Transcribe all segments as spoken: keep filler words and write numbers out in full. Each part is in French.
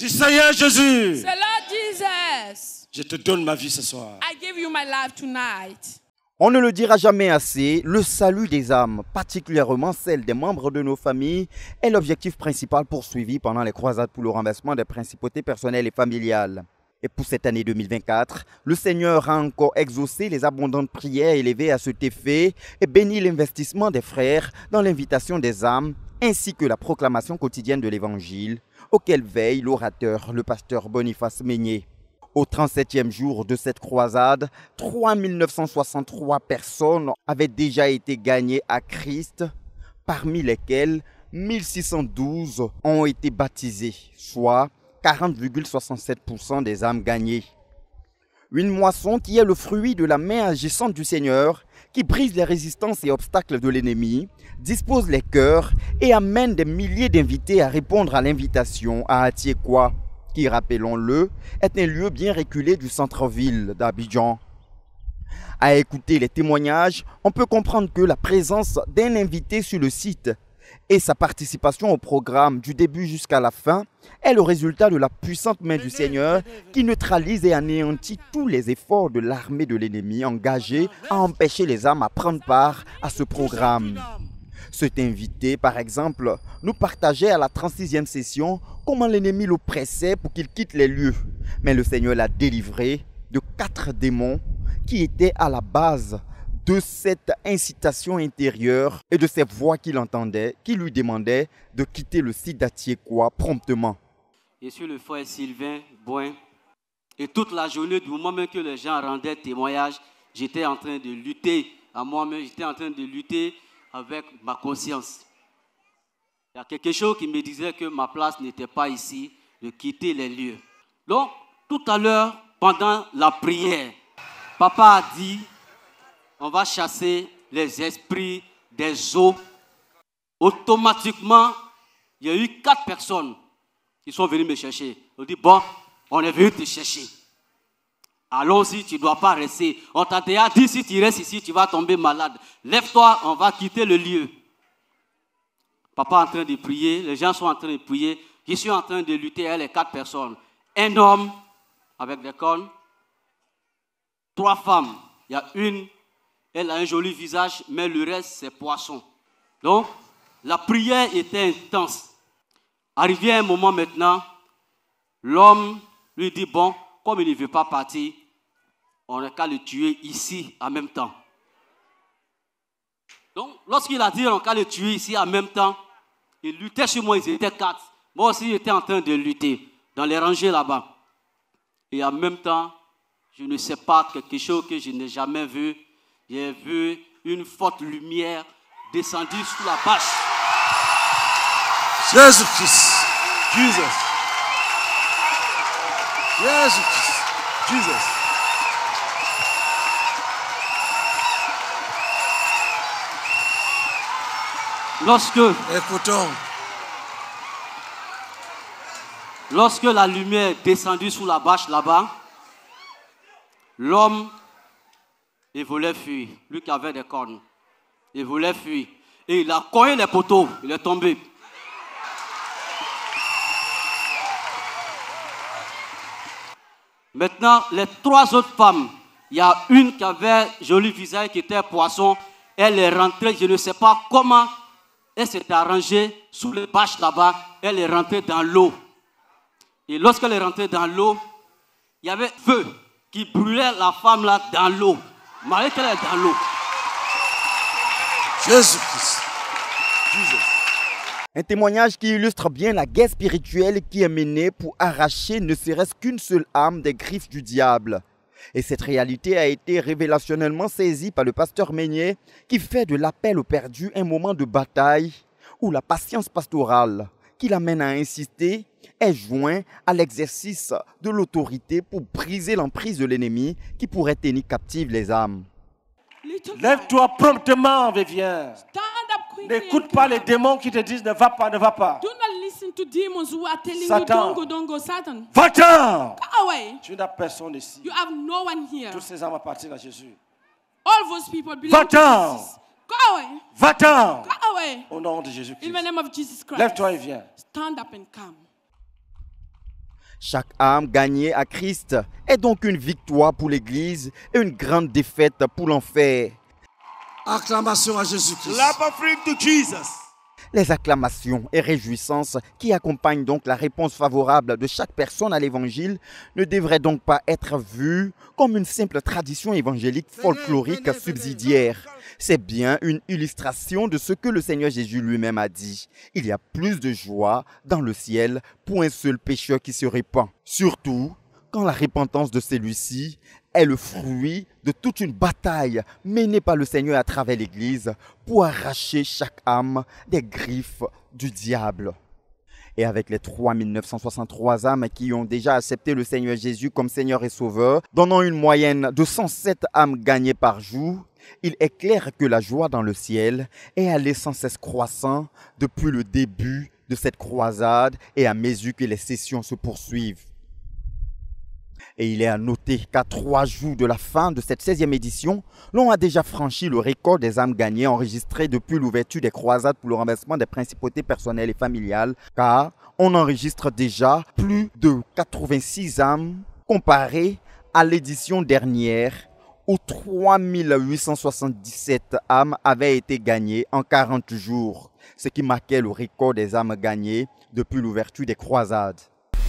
Dis Seigneur Jésus. Say, Lord Jesus, Je te donne ma vie ce soir. I give you my life tonight. On ne le dira jamais assez, le salut des âmes, particulièrement celle des membres de nos familles, est l'objectif principal poursuivi pendant les croisades pour le renversement des principautés personnelles et familiales. Et pour cette année deux mille vingt-quatre, le Seigneur a encore exaucé les abondantes prières élevées à cet effet et béni l'investissement des frères dans l'invitation des âmes ainsi que la proclamation quotidienne de l'Évangile, auquel veille l'orateur, le pasteur Boniface Meignet. Au trente-septième jour de cette croisade, trois mille neuf cent soixante-trois personnes avaient déjà été gagnées à Christ, parmi lesquelles mille six cent douze ont été baptisées, soit quarante virgule soixante-sept pour cent des âmes gagnées. Une moisson qui est le fruit de la main agissante du Seigneur, qui brise les résistances et obstacles de l'ennemi, dispose les cœurs et amène des milliers d'invités à répondre à l'invitation à Atiekwa, qui, rappelons-le, est un lieu bien reculé du centre-ville d'Abidjan. À écouter les témoignages, on peut comprendre que la présence d'un invité sur le site et sa participation au programme du début jusqu'à la fin est le résultat de la puissante main du Seigneur qui neutralise et anéantit tous les efforts de l'armée de l'ennemi engagée à empêcher les âmes à prendre part à ce programme. Cet invité, par exemple, nous partageait à la trente-sixième session comment l'ennemi l'oppressait pour qu'il quitte les lieux. Mais le Seigneur l'a délivré de quatre démons qui étaient à la base de cette incitation intérieure et de ces voix qu'il entendait, qui lui demandaient de quitter le site d'Atiekwa promptement. Je suis le frère Sylvain Boin. Et toute la journée, du moment même que les gens rendaient témoignage, j'étais en train de lutter à moi-même, j'étais en train de lutter avec ma conscience. Il y a quelque chose qui me disait que ma place n'était pas ici, de quitter les lieux. Donc, tout à l'heure, pendant la prière, papa a dit, on va chasser les esprits des eaux. Automatiquement, il y a eu quatre personnes qui sont venues me chercher. On dit, bon, on est venu te chercher. Allons-y, tu ne dois pas rester. On t'a déjà dit, si tu restes ici, tu vas tomber malade. Lève-toi, on va quitter le lieu. Papa est en train de prier, les gens sont en train de prier. Je suis en train de lutter avec les quatre personnes. Un homme avec des cornes, trois femmes. Il y a une, elle a un joli visage, mais le reste, c'est poisson. Donc, la prière était intense. Arrivé à un moment maintenant, l'homme lui dit, bon, comme il ne veut pas partir, on n'a qu'à le tuer ici en même temps. Donc, lorsqu'il a dit on n'a qu'à le tuer ici en même temps, il luttait sur moi, ils étaient quatre. Moi aussi, j'étais en train de lutter dans les rangées là-bas. Et en même temps, je ne sais pas, quelque chose que je n'ai jamais vu. J'ai vu une forte lumière descendre sous la bâche. Jésus-Christ. Jesus. Jésus-Christ. Jesus. Lorsque, Écoutons. lorsque la lumière est descendue sous la bâche là-bas, l'homme, il voulait fuir. Lui qui avait des cornes, il voulait fuir. Et il a cogné les poteaux, il est tombé. Maintenant, les trois autres femmes, il y a une qui avait un joli visage, qui était poisson. Elle est rentrée, je ne sais pas comment, elle s'est arrangée sous les bâches là-bas. Elle est rentrée dans l'eau. Et lorsqu'elle est rentrée dans l'eau, il y avait feu qui brûlait la femme là dans l'eau. Malgré qu'elle est dans l'eau. Jésus-Christ. Jesus. Un témoignage qui illustre bien la guerre spirituelle qui est menée pour arracher ne serait-ce qu'une seule âme des griffes du diable. Et cette réalité a été révélationnellement saisie par le pasteur Meignet qui fait de l'appel au perdu un moment de bataille où la patience pastorale qui l'amène à insister est joint à l'exercice de l'autorité pour briser l'emprise de l'ennemi qui pourrait tenir captives les âmes. Lève-toi promptement et viens. Stand up quickly. N'écoute pas les démons qui te disent ne va pas, ne va pas. Do not listen to demons who are telling Satan. you don't go, don't go. Satan, Va-t'en. go away. Tu n'as personne ici. You have no one here. Toutes ces âmes appartiennent à Jésus. All those people belong to Va-t'en. Jesus. Go away. Va-t'en. Go away. Au nom de In Jésus-Christ. the name of Jesus Christ. Lève-toi et viens. Stand up and come. Chaque âme gagnée à Christ est donc une victoire pour l'Église et une grande défaite pour l'enfer. Acclamation à Jésus-Christ. Clap offering to Jesus. Les acclamations et réjouissances qui accompagnent donc la réponse favorable de chaque personne à l'évangile ne devraient donc pas être vues comme une simple tradition évangélique folklorique subsidiaire. C'est bien une illustration de ce que le Seigneur Jésus lui-même a dit. Il y a plus de joie dans le ciel pour un seul pécheur qui se répand. Surtout quand la repentance de celui-ci est le fruit de toute une bataille menée par le Seigneur à travers l'Église pour arracher chaque âme des griffes du diable. Et avec les trois mille neuf cent soixante-trois âmes qui ont déjà accepté le Seigneur Jésus comme Seigneur et Sauveur, donnant une moyenne de cent sept âmes gagnées par jour, il est clair que la joie dans le ciel est allée sans cesse croissant depuis le début de cette croisade et à mesure que les sessions se poursuivent. Et il est à noter qu'à trois jours de la fin de cette seizième édition, l'on a déjà franchi le record des âmes gagnées enregistrées depuis l'ouverture des croisades pour le renversement des principautés personnelles et familiales, car on enregistre déjà plus de quatre-vingt-six âmes comparé à l'édition dernière où trois mille huit cent soixante-dix-sept âmes avaient été gagnées en quarante jours, ce qui marquait le record des âmes gagnées depuis l'ouverture des croisades.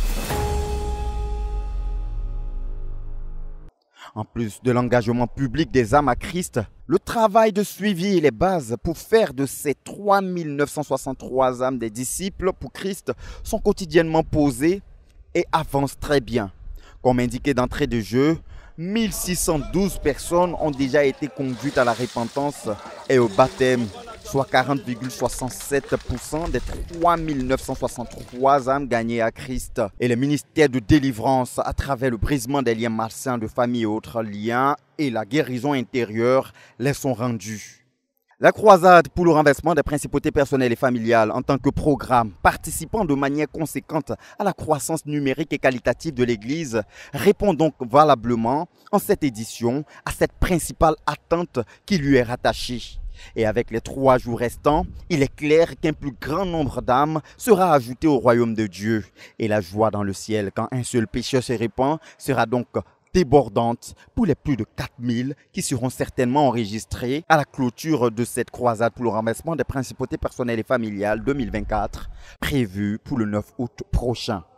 En plus de l'engagement public des âmes à Christ, le travail de suivi et les bases pour faire de ces trois mille neuf cent soixante-trois âmes des disciples pour Christ sont quotidiennement posés et avancent très bien. Comme indiqué d'entrée de jeu, mille six cent douze personnes ont déjà été conduites à la repentance et au baptême, soit quarante virgule soixante-sept pour cent des trois mille neuf cent soixante-trois âmes gagnées à Christ. Et le ministère de délivrance à travers le brisement des liens malsains de famille et autres liens et la guérison intérieure les sont rendus. La croisade pour le renversement des principautés personnelles et familiales en tant que programme participant de manière conséquente à la croissance numérique et qualitative de l'Église répond donc valablement en cette édition à cette principale attente qui lui est rattachée. Et avec les trois jours restants, il est clair qu'un plus grand nombre d'âmes sera ajouté au royaume de Dieu. Et la joie dans le ciel quand un seul pécheur se répand sera donc débordante pour les plus de quatre mille qui seront certainement enregistrés à la clôture de cette croisade pour le renversement des principautés personnelles et familiales deux mille vingt-quatre, prévue pour le neuf août prochain.